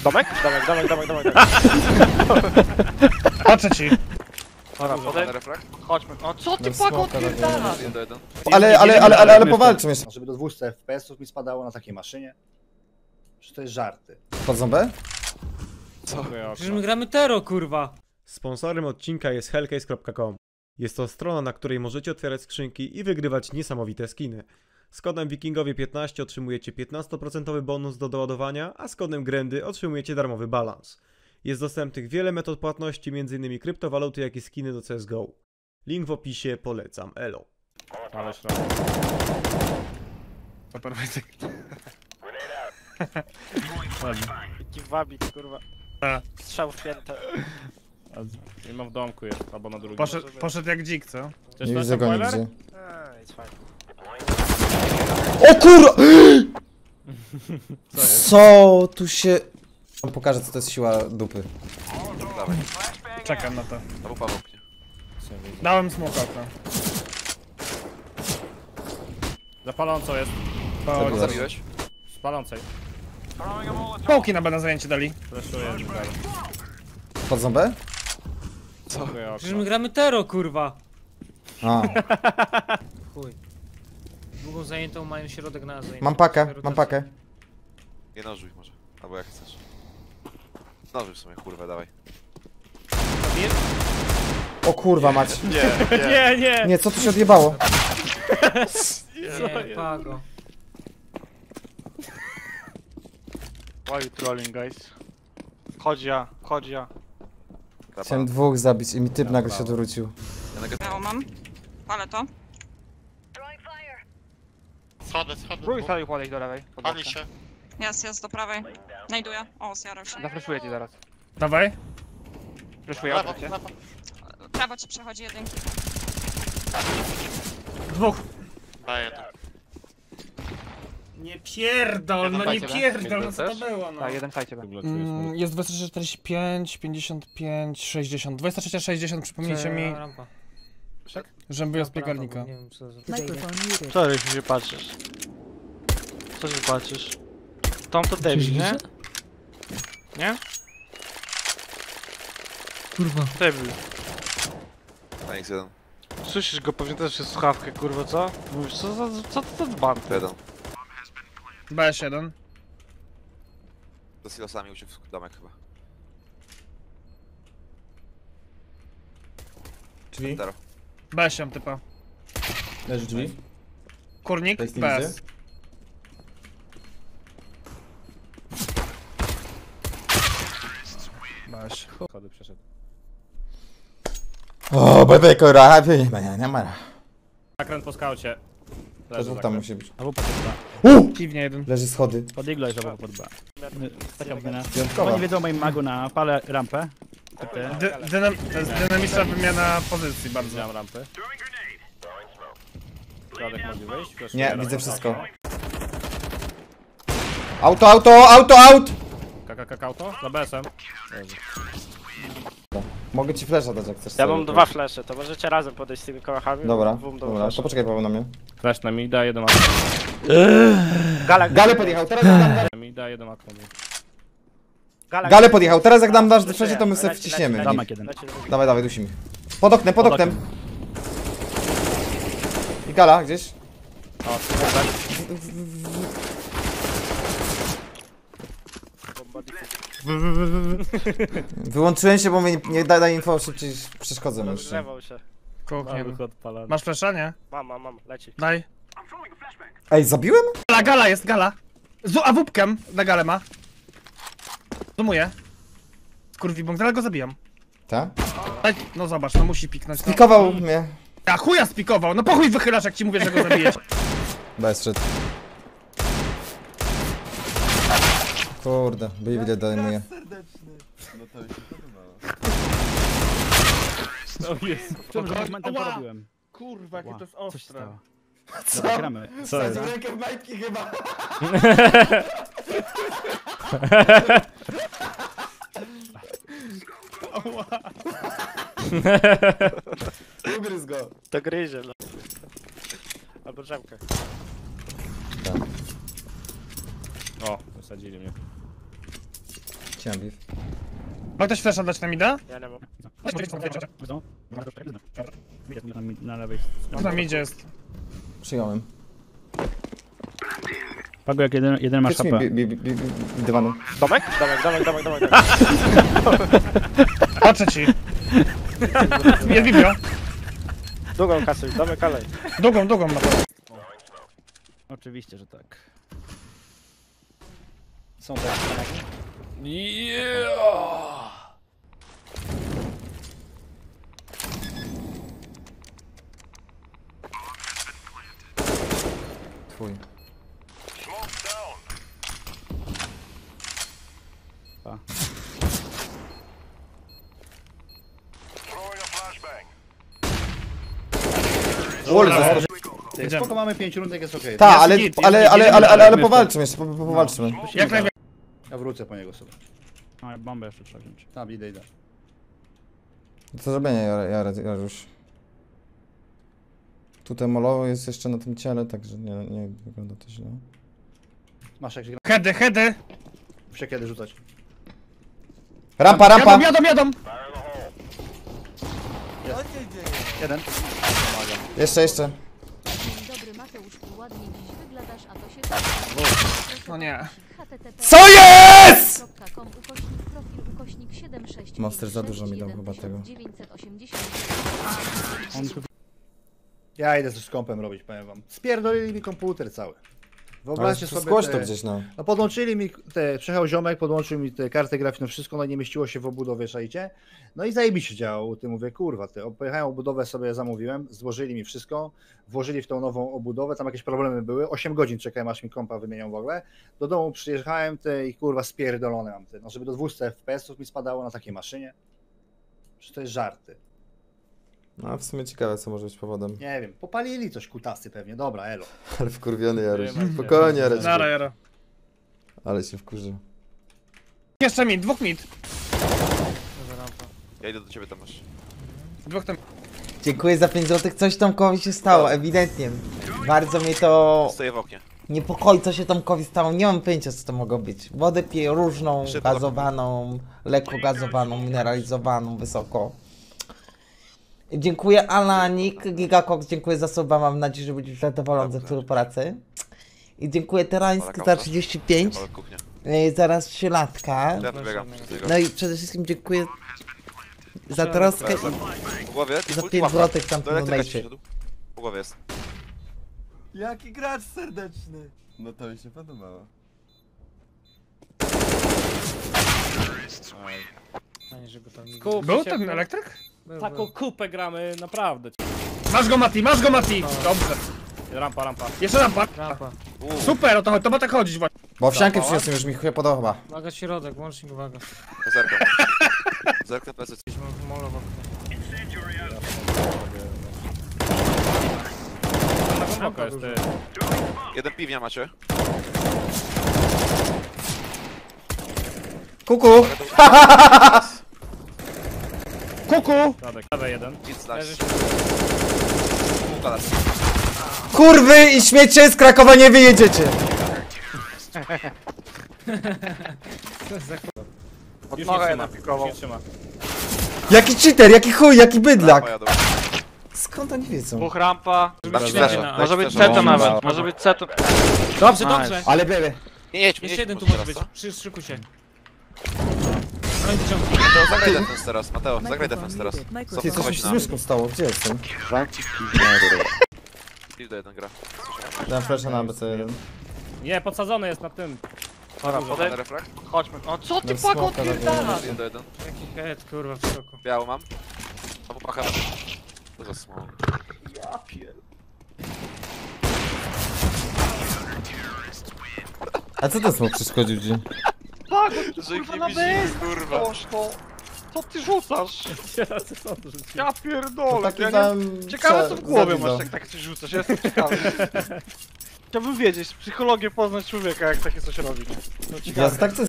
Domek? Domek. Patrzę ci. Dobra, chodźmy. O, co ty płako odpierdala? Ale powalczmy jeszcze. Żeby do 200 FPS-ów mi spadało na takiej maszynie. Czy to jest żarty? Wchodzą B? Przecież my gramy Tero, kurwa. Sponsorem odcinka jest hellcase.com. Jest to strona, na której możecie otwierać skrzynki i wygrywać niesamowite skiny. Z kodem wikingowie15 otrzymujecie 15% bonus do doładowania, a z kodem Grendy otrzymujecie darmowy balans. Jest dostępnych wiele metod płatności, m.in. kryptowaluty, jak i skiny do CSGO. Link w opisie, polecam, elo. Ale środek. Super, Wojtek. Jaki wabik, kurwa. Strzał wpięte. Nie ma w domku jest, albo na drugim. Poszedł jak dzik, co? Nie widzę go nigdzie. It's fine. O kurwa! Co tu się... Pokażę, co to jest siła dupy. Czekam na to. Albo Paweł mnie. Dałem smoka. Zapaląco jest. Zabiłeś. Zabiłeś? Spalącej. Połki na B na zajęcie dali. Freshuję. Wchodzą B? Co? Przecież my gramy Tero, kurwa. A. Chuj. Długą zajętą mają środek na zajętą. Mam pakę. Nie nożuj może. Albo jak chcesz. Nożuj w sumie, kurwa, dawaj. O kurwa mać. Nie. Nie, co tu się odjebało? Nie, pago. Why you trolling, guys? Chodź ja. Chciałem dwóch zabić i mi typ nagle się odwrócił. Biało mam. Palę to. Schody. Drugi stoi podejść do lewej. Pali się. Jest do prawej. Znajduję. O, zjarał się. Zafreszuję ci zaraz. Dawaj. Freszuję, Lewo, odwróć się. lewo. Prawo ci przechodzi jeden. Dwóch. Daję to. Nie pierdol, no nie pierdol, no co to było, no. Tak, jeden fajcie. Jest 23:45, 55, 60. 23:60, przypomnijcie mi, Rampa. żebym wyjął z piekarnika. Nie wiem, co za... Co się patrzysz? Co się patrzysz? Tom to debil, nie? Nie? Kurwa. Debil. Na X1. Słyszysz go pewnie też przez słuchawkę, kurwa, co? Mówisz, co to dzban? Jeden. BS1. Z silosami uciekł w domek chyba. Drzwi? Tero. BS1 typa. Leży drzwi? Kurnik, To jest nie BS. widzę. BS. Schody przeszedł. O, będę kurwa, nie ma. Zakręt po skaucie. To dwóch tam musi być. Dziwnie jeden. Leży schody. Pod iglo jest obok pod B. Wyjątkowa. Oni wiedzą o moim magu na palę rampę. To jest dynamiczna wymiana pozycji bardzo. Wziąłem rampy. Środek mogli wyjść. Nie, widzę wszystko. Auto! Kakauto? Za BS-em. Mogę ci flasha dać, jak chcesz. Ja sobie. mam dwa flesze, to możecie razem podejść z tymi kołachami. Dobra, Dwóm do dobra, flasha. to poczekaj Paweł na mnie. Flash na mi, da jeden Gale podjechał, teraz jak dam na mi, da jeden akno. Gale podjechał, teraz jak dam dasz flash, to my sobie wciśniemy. Damek jeden. Dawaj, dusimy. Pod oknem. I Gala gdzieś. Wyłączyłem się, bo mi nie daje info, szybciej przeszkodzę jeszcze. Rozgrzewał się. Kołkiem. Masz flasha, nie? Mam, leci. Daj. Ej, zabiłem? Gala jest, gala. Z AWP-kiem na galę ma. Zoomuję. Kurwi, bo zaraz go zabijam. Tak? Daj, no zobacz, no musi piknąć. No. Spikował mnie. A chuja spikował, no po chuj wychylasz, jak ci mówię, że go zabijesz. Bez szedł. Kurde, Beyblade dajmuje. No jest. Czym momentem porobiłem? Kurwa, jakie to jest Co się ostre. stało? Dobra, gramy. Co jest? rękę w majtki chyba. Ugryz go. To gryzie, no. Albo drzemkę. O, wysadzili mnie. Chciałem beef. Ma ktoś flasha dać na mida? Ja nie mam. Na lewej. Na midzie jest. Przyjąłem. Pago jak jeden masz Piec mi HP. dywanu. Domek? Domek. Patrzę ci. Jest bibio. Długą kasę, domek alej. Długą ma. Oczywiście, że tak. Są te kanaki? Twój. Pa. Ty, spoko, mamy 5 rundek, jest okej. Ta, ale, git, ale, jest ale, git, ale, ale, ale jest powalczymy jeszcze, powalczymy. Jak najwięcej. Ja wrócę po niego sobie. No, bombę jeszcze trzeba wziąć. Tam, idę. Do zrobienia, Jaruś. Tutaj molo jest jeszcze na tym ciele, także nie wygląda to źle. Masz jakieś Heady. Muszę kiedy rzucać. Rampa! Jadą. Jeden. Jeszcze. Dzień dobry Mateuszku, ładnie dziś wyglądasz, a to się... No nie. CO JEST?! Monster za dużo mi dał chyba tego. Ja idę z kompem robić, powiem wam. Spierdolili mi komputer cały. Wyobraźcie sobie Zgłoś to te- gdzieś, no. No podłączyli mi, przyjechał ziomek, podłączył mi tę kartę graficzną, wszystko, no nie mieściło się w obudowie, szajcie. No i zajebiście działało, ty mówię, kurwa, pojechałem obudowę sobie, zamówiłem, złożyli mi wszystko, włożyli w tą nową obudowę, tam jakieś problemy były, 8 godzin czekałem, aż mi kompa wymienią w ogóle. Do domu przyjechałem, i kurwa spierdolone mam, no żeby do 200 FPS-ów mi spadało na takiej maszynie. Że to jest żarty. No, w sumie ciekawe, co może być powodem. Nie wiem, popalili coś kutasy pewnie, dobra, elo. Ale wkurwiony Jaruś. Trzymaj się. Spokojnie, Jaruś. Nara, jara. Ale się wkurzy. Jeszcze mid, 2 mid. Ja idę do ciebie, tam masz. 2 tam. Dziękuję za 5 zł. Coś Tomkowi się stało, ewidentnie. Bardzo mnie to Stoję w oknie. niepokoi, co się Tomkowi stało. Nie mam pojęcia, co to mogło być. Wodę piję różną, Szybko. gazowaną, lekko gazowaną, mineralizowaną, wysoko. Dziękuję Alanik, Gigacox, dziękuję za suba, mam nadzieję, że będziesz zadowolony ze współpracy. I dziękuję Terańsk za 35, Ale kuchnia. zaraz 3 latka. Ja wybiegam przez tego. No i przede wszystkim dziękuję za troskę Po głowie? i za Ulti 5 łapka. złotych tam Do elektryka ci donajcie. wszedł. Po głowie jest. Jaki gracz serdeczny! No to mi się podobało. Fajnie, że go tam nie Był ten elektryk? Taką kupę gramy, naprawdę. Masz go Mati! Dobrze. Rampa. Jeszcze rampa. Rampa. Super, to ma tak chodzić właśnie. Bo owsiankę przyniosłem, już mi chuj podoba chyba. Uwaga środek, łącznik, uwaga. Zerkam. Zerkam PC. Mam molo w oknie. Rampa jest, Jeden piwnia macie. Kuku! Kuku! Radek, lewej jeden. Nic znać. Leżysz. Kurwy i śmiecie z Krakowa nie wyjedziecie! Już nie trzyma. Już nie trzyma. Jaki cheater, jaki chuj, jaki bydlak! Jadą. Skąd oni wiedzą? Dwóch rampa. Dasz Ślepy flasha. na- Może być Flasha. CT No, nawet. Może być CT. Dobrze, Nice. dobrze. Ale były. Nie jedźmy, Jeszcze jeden tu może może być. teraz, Przyszykuj się. No i wyciągnij. co? Mateo, zagraj defense teraz. Mateo, zagraj defense teraz. Ty, coś mi się z myszką stało, gdzie jestem? Idź do jeden gra. Dałem flasha na ABC1. Nie, podsadzony jest na tym. Dobra, Jeden podejdź. refrak. Chodźmy. O, co ty Dam pako smoka na odpierdalasz? Jeden do jeden. Jaki head, kurwa, w szoku. Biało mam. Albo pachę. To za small. A co ten smok przeszkodził ci? Że ich Kurwa, nie na widzimy, kurwa. Koszko. Co ty rzucasz? Ja To pierdolę. taki Ja nie... tam... Ciekawe co w głowie zawidzał. masz, jak tak coś rzucasz. Ja jestem ciekawy. Chciałbym wiedzieć, psychologię poznać człowieka, jak takie coś robi. No Ja ciekawe. tak to